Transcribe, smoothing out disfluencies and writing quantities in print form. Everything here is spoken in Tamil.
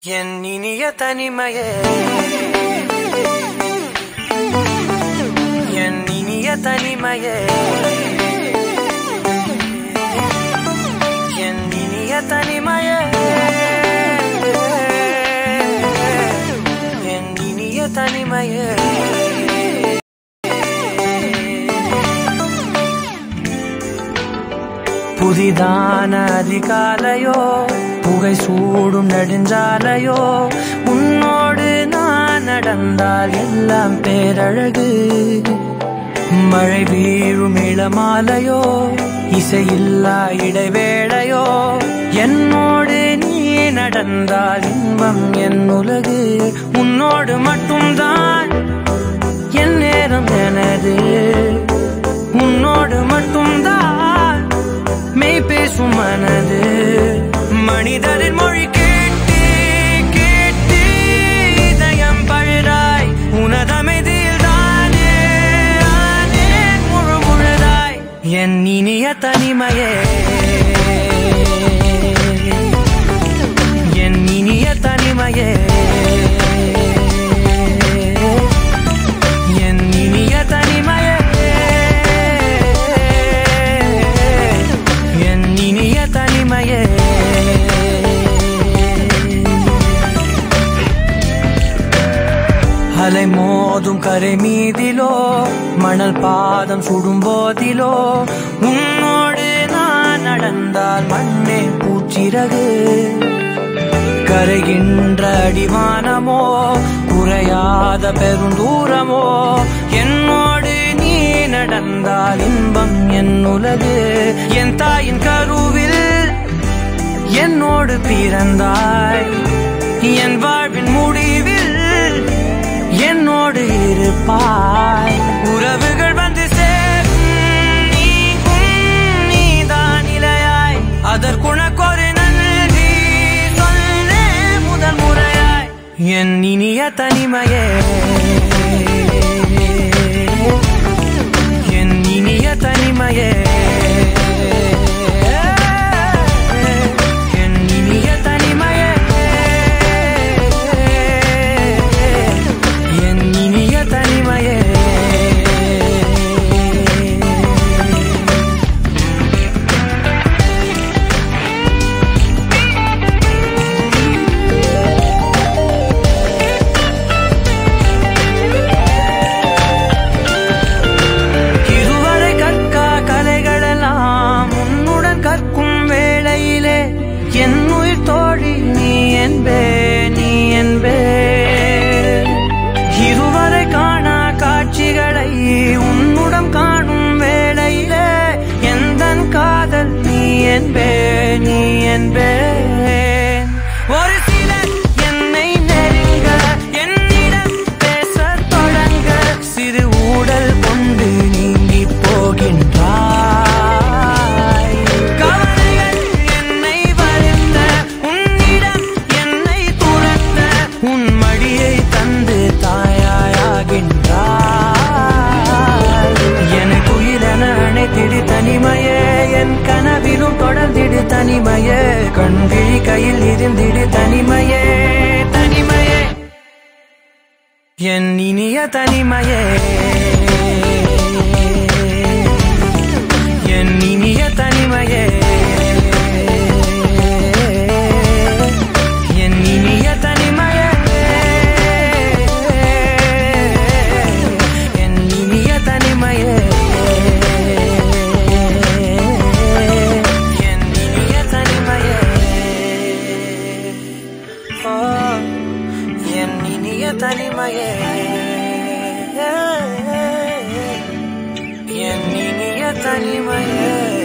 என் இனிய தனிமையே, என் இனிய தனிமையே, என் இனிய தனிமையே, என் இனிய தனிமையே. புதிதான அதிகாலையோ, புகை சூடும் நெடுஞ்சாலையோ, உன்னோடு நான் நடந்தால் எல்லாம் பேரழகு. மழை வீழும் இளமாலையோ, இசையில்லா இடைவேளையோ, என்னோடு நீ நடந்தால் இன்பம் என் உலகு. உன்னோடு மட்டும்தான் என் நேரம் எனது, உன்னோடு மட்டும்தான் மெய் பேசும் மனது. மனிதரின் மொழி கேட்டு கேட்டு இதயம் பழுதாய், உனதமைதியில் தானே ஆனே முழு முழுதாய். என் இனிய தனிமையே, என் இனிய தனிமையே, என் இனிய தனிமையே, என் இனிய தனிமையே. அலை மோதும் கரை மீதிலோ, மணல் பாதம் சுடும் போதிலோ, உன்னோடு நான் நடந்தால் மண்ணே பூச்சிறகு. கரைகின்ற அடிவானமோ, குறையாத பெருந்தூரமோ, என்னோடு நீ நடந்தால் இன்பம் என் உலகு. என் தாயின் கருவில் என்னோடு பிறந்தாய், என் வாழ்வின் முடிவில் என்னோடு இருப்பாய். உறவுகள் வந்து சேரும் நீதான் இலையாய், அதற்குனக்கொரு நன்றி சொல்லே முதல் முறையாய். என் இனிய தனிமையே, என் இனிய தனிமையே, என் இனிய தனிமையே, என் இனிய தனிமையே. இதுவரை கற்கா கலைகளெல்லாம் உன்னுடன் கற்கும் வேளையிலே, என் உயிர் தோழி நீ என்பே, நீ என்பே. இதுவரை காணா காட்சிகளை உன்னுடன் காணும் வேளையிலே, எந்தன் காதல் நீ என்பே, நீ என்பே. ஒரு சிலர் என்னை நெருங்க, என்னிடம் பேசத் தொடங்க, சிறு ஊடல் கொண்டு நீங்கி போகின்றாய். கவலைகள் என்னை வருந்த, உன்னிடம் என்னை துரத்த, உன் மடியை தந்து தாயாகின்றாய். எனக்கு உயிரென அணைத்திடு தனிமையே, என் கனவிலும் தொடர்ந்திடு தனிமையே, கண்விழி கையில் இருந்திடு தனிமையே, தனிமையே. என் இனிய தனிமையே, என் இனிய தனிமையே, என் இனிய தனிமையே, என் இனிய தனிமையே, என் இனிய தனிமையே. ஓ, என் இனிய தனிமையே, என் இனிய தனிமையே.